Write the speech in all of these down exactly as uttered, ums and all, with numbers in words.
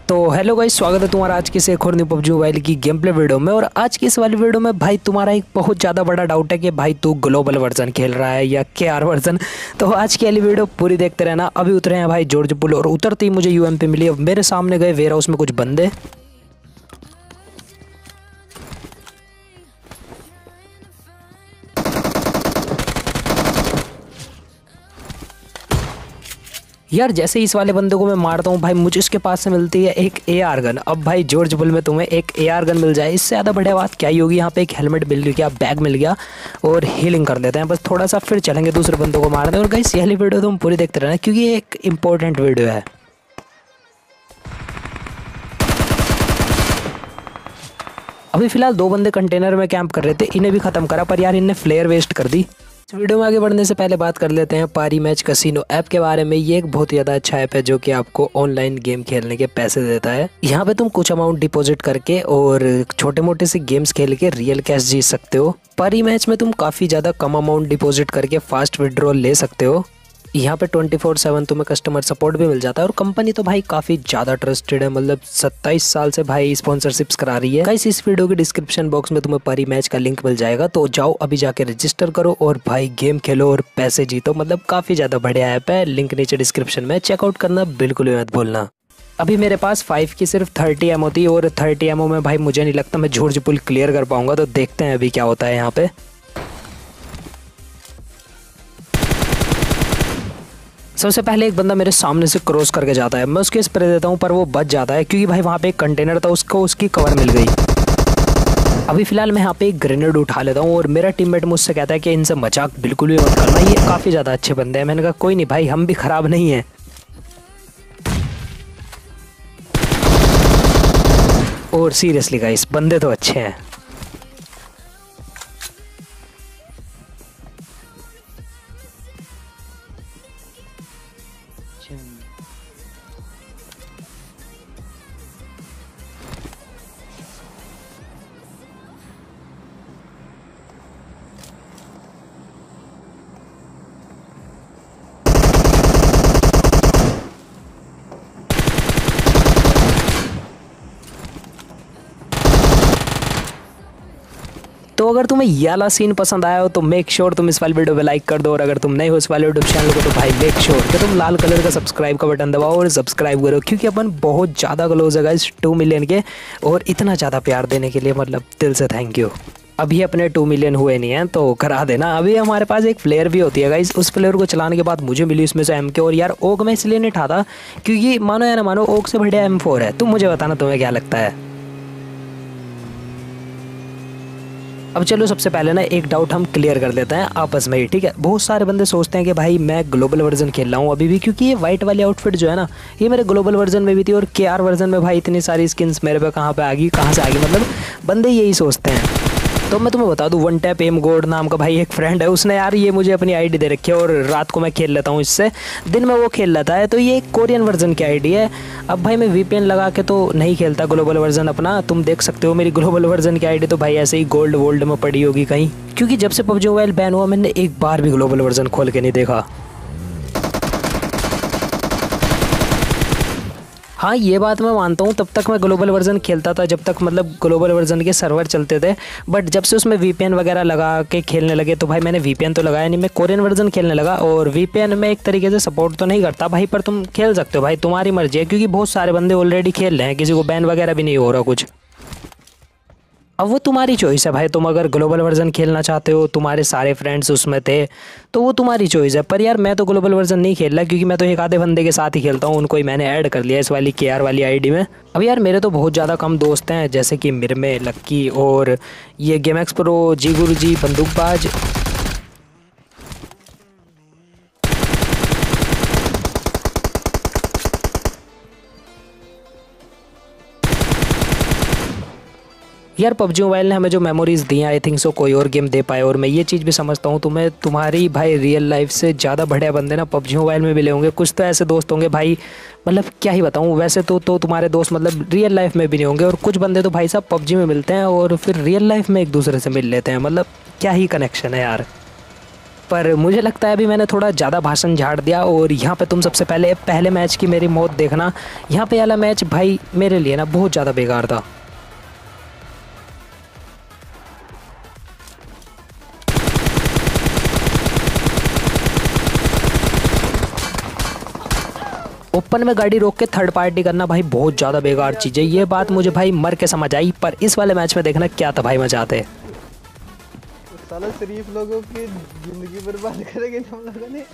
तो hello guys, स्वागत है तुम्हारा आज की से एक और न्यू पबजी मोबाइल की गेम प्ले वीडियो में। और आज की इस वाली वीडियो में भाई तुम्हारा एक बहुत ज़्यादा बड़ा डाउट है कि भाई तू ग्लोबल वर्जन खेल रहा है या के आर वर्जन। तो आज की वाली वीडियो पूरी देखते रहना। अभी उतरे हैं भाई जॉर्ज पुल और उतरते ही मुझे यूएम पे मिली। अब मेरे सामने गए वेयर हाउस में कुछ बंदे। यार जैसे इस वाले बंदे को मैं मारता हूँ भाई, मुझे इसके पास से मिलती है एक ए आर गन। अब भाई जॉर्ज पुल में तुम्हें एक ए आर गन मिल जाए, इससे ज़्यादा बढ़िया बात क्या ही होगी। यहाँ पे एक हेलमेट मिल गया, बैग मिल गया और हीलिंग कर लेते हैं बस थोड़ा सा, फिर चलेंगे दूसरे बंदों को मारने। और गाइस यह वीडियो तुम पूरी देखते रहना क्योंकि ये एक इंपॉर्टेंट वीडियो है। अभी फिलहाल दो बंदे कंटेनर में कैंप कर रहे थे, इन्हें भी खत्म करा, पर यार इन्हें फ्लेयर वेस्ट कर दी। इस वीडियो में आगे बढ़ने से पहले बात कर लेते हैं पारी मैच कसिनो ऐप के बारे में। ये एक बहुत ही ज़्यादा अच्छा ऐप है जो कि आपको ऑनलाइन गेम खेलने के पैसे देता है। यहाँ पे तुम कुछ अमाउंट डिपॉजिट करके और छोटे मोटे से गेम्स खेल के रियल कैश जीत सकते हो। पारी मैच में तुम काफ़ी ज़्यादा कम अमाउंट डिपॉजिट करके फास्ट विड्रॉल ले सकते हो। यहाँ पे ट्वेंटी फोर सेवन तुम्हें कस्टमर सपोर्ट भी मिल जाता है और कंपनी तो भाई काफ़ी ज़्यादा ट्रस्टेड है, मतलब सत्ताईस साल से भाई स्पॉन्सरशिप्स करा रही है। गाइस इस वीडियो के डिस्क्रिप्शन बॉक्स में तुम्हें परी मैच का लिंक मिल जाएगा, तो जाओ अभी जाके रजिस्टर करो और भाई गेम खेलो और पैसे जीतो। मतलब काफ़ी ज़्यादा बढ़िया ऐप है, लिंक नीचे डिस्क्रिप्शन में, चेकआउट करना बिल्कुल भी मत भूलना। अभी मेरे पास फाइव की सिर्फ थर्टी एमओ थी और थर्टी एमओ में भाई मुझे नहीं लगता मैं जॉर्ज पुल क्लियर कर पाऊंगा, तो देखते हैं अभी क्या होता है यहाँ पे। सबसे पहले एक बंदा मेरे सामने से क्रॉस करके जाता है, मैं उसके स्प्रे देता हूँ पर वो बच जाता है क्योंकि भाई वहाँ पे एक कंटेनर था, उसको उसकी कवर मिल गई। अभी फिलहाल मैं यहाँ पे एक ग्रेनेड उठा लेता हूँ और मेरा टीममेट मुझसे कहता है कि इनसे मजाक बिल्कुल भी मत करना, ये काफ़ी ज़्यादा अच्छे बंदे हैं। मैंने कहा कोई नहीं भाई, हम भी ख़राब नहीं हैं। और सीरियसली गाइस बंदे तो अच्छे हैं। तो अगर तुम्हें ये वाला सीन पसंद आया हो तो मेक श्योर तुम इस वाली वीडियो पे लाइक कर दो, और अगर तुम नए हो इस वाले यूट्यूब चैनल को तो भाई मेक श्योर कि तुम लाल कलर का सब्सक्राइब का बटन दबाओ और सब्सक्राइब करो, क्योंकि अपन बहुत ज़्यादा क्लोज है गाइस टू मिलियन के। और इतना ज़्यादा प्यार देने के लिए मतलब दिल से थैंक यू। अभी अपने टू मिलियन हुए नहीं हैं तो करा देना। अभी हमारे पास एक फ्लेयर भी होती है गाइस, उस फ्लेयर को चलाने के बाद मुझे मिली इसमें से एम के। और यार ओग मैं इसलिए नहीं उठाता क्योंकि मानो या ना मानो ओग से बढ़िया एम फोर है। तुम मुझे बताना तुम्हें क्या लगता है। अब चलो सबसे पहले ना एक डाउट हम क्लियर कर देते हैं आपस में ही, ठीक है। बहुत सारे बंदे सोचते हैं कि भाई मैं ग्लोबल वर्जन खेल रहा हूँ अभी भी, क्योंकि ये वाइट वाली आउटफिट जो है ना ये मेरे ग्लोबल वर्जन में भी थी और के आर वर्जन में भाई इतनी सारी स्किन्स मेरे पे कहाँ पे आ गई, कहाँ से आ गई, मतलब बंदे यही सोचते हैं। तो मैं तुम्हें बता दूं, वन टैप एम गोड नाम का भाई एक फ्रेंड है, उसने यार ये मुझे अपनी आईडी दे रखी है और रात को मैं खेल लेता हूँ इससे, दिन में वो खेल लेता है। तो ये एक कोरियन वर्जन की आईडी है। अब भाई मैं वीपीएन लगा के तो नहीं खेलता ग्लोबल वर्जन अपना, तुम देख सकते हो मेरी ग्लोबल वर्जन की आईडी तो भाई ऐसे ही गोल्ड वोल्ड में पड़ी होगी कहीं, क्योंकि जब से पबजी मोबाइल बैन हुआ मैंने एक बार भी ग्लोबल वर्जन खोल के नहीं देखा। हाँ ये बात मैं मानता हूँ, तब तक मैं ग्लोबल वर्जन खेलता था जब तक मतलब ग्लोबल वर्जन के सर्वर चलते थे। बट जब से उसमें वीपीएन वगैरह लगा के खेलने लगे तो भाई मैंने वीपीएन तो लगाया नहीं, मैं कोरियन वर्जन खेलने लगा। और वीपीएन में एक तरीके से सपोर्ट तो नहीं करता भाई, पर तुम खेल सकते हो भाई, तुम्हारी मर्जी है, क्योंकि बहुत सारे बंदे ऑलरेडी खेल रहे हैं, किसी को बैन वगैरह भी नहीं हो रहा कुछ। अब वो तुम्हारी चॉइस है भाई, तुम अगर ग्लोबल वर्जन खेलना चाहते हो, तुम्हारे सारे फ्रेंड्स उसमें थे तो वो तुम्हारी चॉइस है। पर यार मैं तो ग्लोबल वर्जन नहीं खेल रहा, क्योंकि मैं तो एक आधे बंदे के साथ ही खेलता हूँ, उनको ही मैंने ऐड कर लिया इस वाली के आर वाली आईडी में। अब यार मेरे तो बहुत ज़्यादा कम दोस्त हैं, जैसे कि मिरमे, लक्की और ये गेम एक्स प्रो, जी गुरु जी, बंदूकबाज। यार पबजी मोबाइल ने हमें जो मेमोरीज़ दी हैं आई थिंक सो कोई और गेम दे पाए। और मैं ये चीज़ भी समझता हूँ तुम्हें तुम्हारी भाई रियल लाइफ से ज़्यादा बढ़िया बंदे ना पबजी मोबाइल में मिले होंगे। कुछ तो ऐसे दोस्त होंगे भाई, मतलब क्या ही बताऊँ, वैसे तो तो तुम्हारे दोस्त मतलब रियल लाइफ में भी नहीं होंगे। और कुछ बंदे तो भाई साहब पबजी में मिलते हैं और फिर रियल लाइफ में एक दूसरे से मिल लेते हैं, मतलब क्या ही कनेक्शन है यार। पर मुझे लगता है अभी मैंने थोड़ा ज़्यादा भाषण झाड़ दिया। और यहाँ पे तुम सबसे पहले पहले मैच की मेरी मौत देखना। यहाँ पे वाला मैच भाई मेरे लिए ना बहुत ज़्यादा बेकार था। ओपन में गाड़ी रोक के थर्ड पार्टी करना भाई बहुत ज़्यादा बेकार चीज़ है। ये बात मुझे भाई मर के समझ आई। पर इस वाले मैच में देखना क्या था भाई मजा आते। साला शरीफ लोगों की जिंदगी बर्बाद करेंगे हम लोगों ने।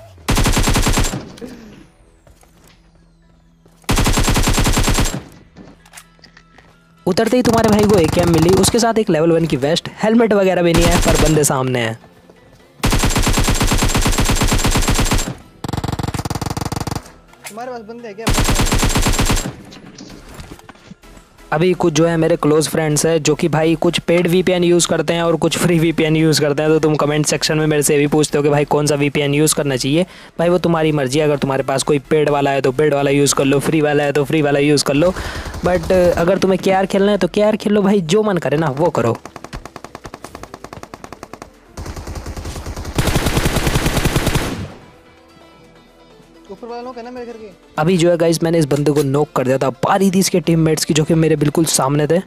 उतरते ही तुम्हारे भाई को एक कैम मिली, उसके साथ एक लेवल वन की वेस्ट, हेलमेट वगैरह भी नहीं है, पर बंदे सामने हैं। तुम्हारे पास बंदे हैं क्या? अभी कुछ जो है मेरे क्लोज फ्रेंड्स हैं जो कि भाई कुछ पेड वीपीएन यूज़ करते हैं और कुछ फ्री वीपीएन यूज़ करते हैं। तो तुम कमेंट सेक्शन में मेरे से भी पूछते हो कि भाई कौन सा वीपीएन यूज़ करना चाहिए। भाई वो तुम्हारी मर्जी है। अगर तुम्हारे पास कोई पेड वाला है तो पेड वाला यूज़ कर लो, फ्री वाला है तो फ्री वाला यूज़ कर लो। बट अगर तुम्हें केआर खेलना है तो केआर खेल लो भाई, जो मन करे ना वो करो। ऊपर वाला लोग है ना मेरे घर के। अभी जो है गाइस मैंने इस बंदे को नॉक कर दिया था। पारी थी इसके टीममेट्स की जो कि मेरे बिल्कुल सामने थे।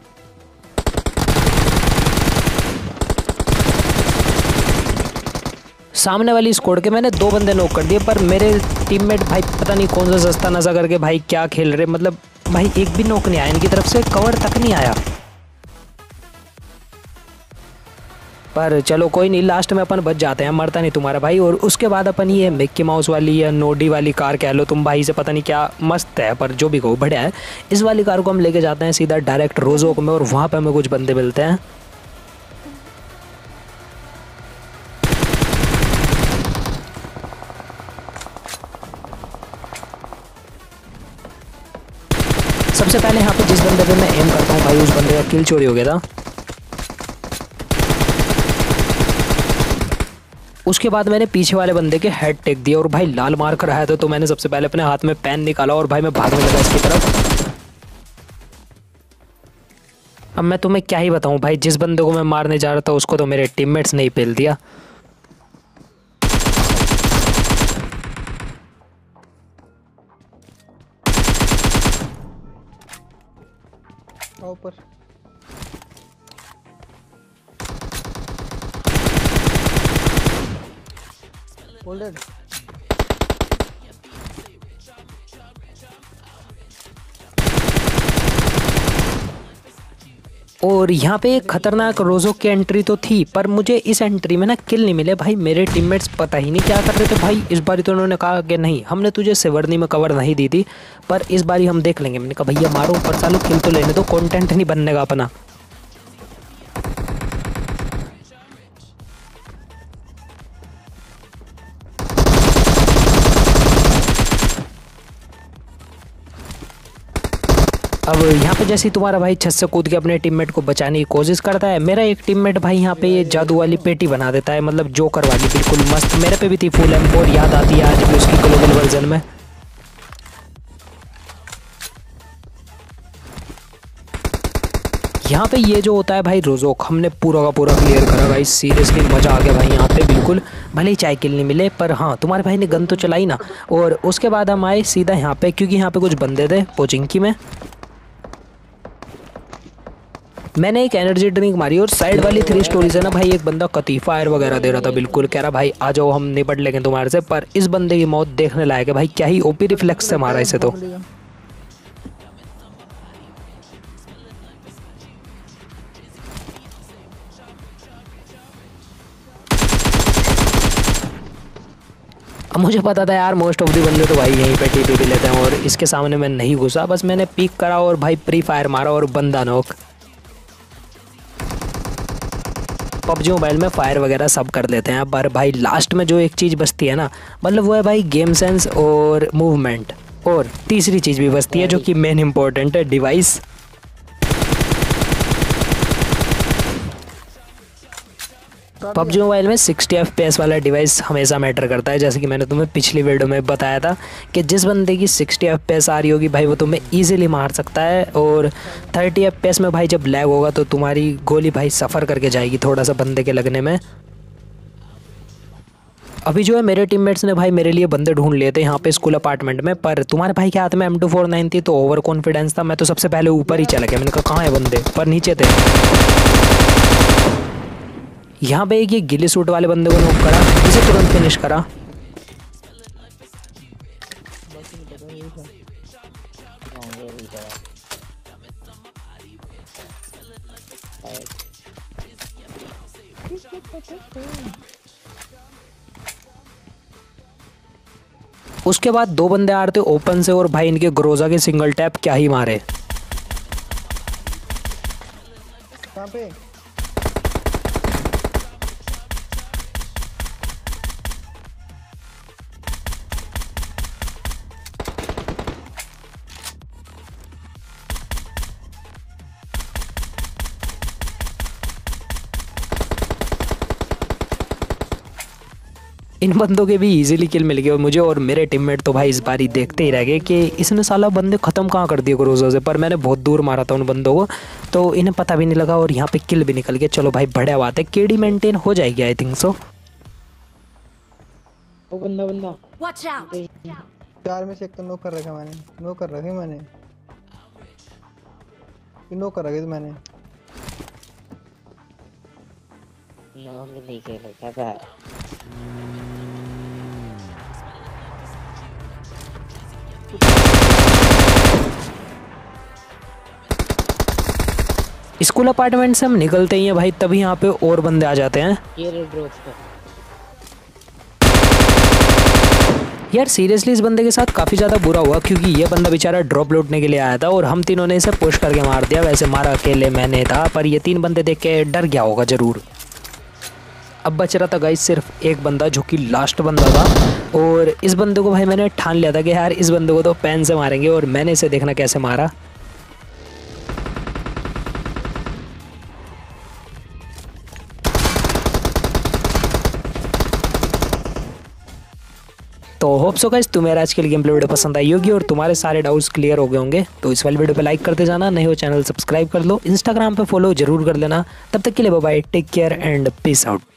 सामने वाली स्क्वाड के मैंने दो बंदे नॉक कर दिए, पर मेरे टीममेट भाई पता नहीं कौन सा सस्ता नशा करके भाई क्या खेल रहे। मतलब भाई एक भी नॉक नहीं आया इनकी तरफ से, कवर तक नहीं आया। पर चलो कोई नहीं, लास्ट में अपन बच जाते हैं, मरता नहीं तुम्हारा भाई। और उसके बाद अपन ये मिक्की माउस वाली या नोडी वाली कार कह लो तुम भाई से, पता नहीं क्या मस्त है, पर जो भी कहो बढ़िया है। इस वाली कार को हम लेके जाते हैं सीधा डायरेक्ट रोजोक में, और वहाँ पे हमें कुछ बंदे मिलते हैं। सबसे पहले यहाँ पे जिस बंदे पे मैं एम करता हूँ भाई उस बंदे का किल चोरी हो गया था। उसके बाद मैंने पीछे वाले बंदे के हेड टेक दिया और भाई लाल मार कर आया था। तो मैंने सबसे पहले अपने हाथ में पेन निकाला और भाई मैं भागने लगा इसकी तरफ। अब मैं तुम्हें क्या ही बताऊं भाई, जिस बंदे को मैं मारने जा रहा था उसको तो मेरे टीममेट्स ने ही पेल दिया। ऊपर होल्डेड। और यहाँ पे एक खतरनाक रोजो की एंट्री तो थी, पर मुझे इस एंट्री में ना किल नहीं मिले भाई। मेरे टीममेट्स पता ही नहीं क्या कर रहे थे भाई। इस बारी तो उन्होंने कहा कि नहीं हमने तुझे सिवरनी में कवर नहीं दी थी, पर इस बारी हम देख लेंगे। मैंने कहा भैया मारो, पर चालू किल तो लेने दो, कंटेंट नहीं बनने का अपना। अब यहाँ पे जैसे ही तुम्हारा भाई छत से कूद के अपने टीममेट को बचाने की कोशिश करता है, मेरा एक टीममेट भाई यहाँ पे ये जादू वाली पेटी बना देता है, मतलब जोकर वाली, बिल्कुल मस्त। मेरे पे भी थी फुल एम फोर, याद आती है आज भी उसकी ग्लोबल वर्जन में। यहाँ पे ये जो होता है भाई रोजोक, हमने पूरा का पूरा क्लियर करा भाई। सीरियसली मज़ा आ गया भाई यहाँ पे बिल्कुल। भले ही चाय किल नहीं मिले, पर हाँ तुम्हारे भाई ने गन तो चलाई ना। और उसके बाद हम आए सीधा यहाँ पे, क्योंकि यहाँ पे कुछ बंदे थे पोचिंकी में। मैंने एक एनर्जी ड्रिंक मारी और साइड वाली थ्री स्टोरीज है ना भाई, एक बंदा कती फायर वगैरह दे रहा था बिल्कुल, कह रहा भाई आ जाओ हम निपट लेंगे तुम्हारे से। पर इस बंदे की मौत देखने लायक है भाई, क्या ही ओपी रिफ्लेक्स से मारा इसे तो। अब मुझे पता था यार मोस्ट ऑफ दी बंदे तो भाई यहीं पे टीपी भी लेते हैं, और इसके सामने मैं नहीं घुसा। बस मैंने पीक करा और भाई प्री फायर मारा और बंदा नॉक। पबजी मोबाइल में फायर वगैरह सब कर लेते हैं, पर भाई लास्ट में जो एक चीज़ बचती है ना, मतलब वो है भाई गेम सेंस और मूवमेंट। और तीसरी चीज़ भी बचती है जो कि मेन इंपॉर्टेंट है, डिवाइस। पबजी मोबाइल में सिक्सटी एफ पी एस वाला डिवाइस हमेशा मैटर करता है। जैसे कि मैंने तुम्हें पिछली वीडियो में बताया था कि जिस बंदे की सिक्सटी एफ पी एस आ रही होगी भाई वो तुम्हें इजीली मार सकता है, और थर्टी एफ पी एस में भाई जब लैग होगा तो तुम्हारी गोली भाई सफ़र करके जाएगी थोड़ा सा बंदे के लगने में। अभी जो है मेरे टीममेट्स ने भाई मेरे लिए बंदे ढूंढ लिए थे यहाँ पे स्कूल अपार्टमेंट में, पर तुम्हारे भाई के हाथ में एम टू फोर नाइन थी तो ओवर कॉन्फिडेंस था। मैं तो सबसे पहले ऊपर ही चला गया, मैंने कहा कहाँ है बंदे, पर नीचे थे। यहाँ पे एक ये गिली सूट वाले बंदे को नॉक करा, इसे तुरंत फिनिश करा। बाकी नहीं पता ये था। उसके बाद दो बंदे आ रहे थे ओपन से और भाई इनके ग्रोजा के सिंगल टैप क्या ही मारे। कहाँ पे? इन बंदों के भी इजीली किल मिल गए मुझे, और मेरे टीममेट तो भाई इस बार ही देखते ही रह गए कि इसने साला बंदे ख़त्म कहाँ कर दिए ग्रोजा से। पर मैंने बहुत दूर मारा था उन बंदों को तो इन्हें पता भी नहीं लगा और यहाँ पे किल भी निकल गया। चलो भाई बढ़िया बात है, केडी मेंटेन हो जाएगी आई थिंक सो। वो बंदा बंदा Watch out! चार में से एक तो नॉक कर रखा मैंने, नॉक कर रखे मैंने, नॉक कर रखे थे मैंने। नाम भी नहीं खेला क्या था। स्कूल अपार्टमेंट से हम निकलते ही हैं भाई, तभी यहाँ पे और बंदे आ जाते हैं। ये रे ड्रॉप पे यार सीरियसली इस बंदे के साथ काफ़ी ज़्यादा बुरा हुआ, क्योंकि ये बंदा बेचारा ड्रॉप लूटने के लिए आया था और हम तीनों ने इसे पुश करके मार दिया। वैसे मारा अकेले मैंने था, पर ये तीन बंदे देख के डर गया होगा ज़रूर। अब बच रहा था गाइस सिर्फ एक बंदा जो कि लास्ट बंदा था, और इस बंदे को भाई मैंने ठान लिया था कि यार इस बंदे को तो पेन से मारेंगे, और मैंने इसे देखना कैसे मारा। तो होप सो गाइस तुम्हें आज के लिए गेम प्ले वीडियो पसंद आई होगी और तुम्हारे सारे डाउट्स क्लियर हो गए होंगे। तो इस वाली वीडियो पे लाइक करते जाना, नहीं हो चैनल सब्सक्राइब कर लो, इंस्टाग्राम पे फॉलो जरूर कर लेना। तब तक के लिए bye bye, take care and peace out.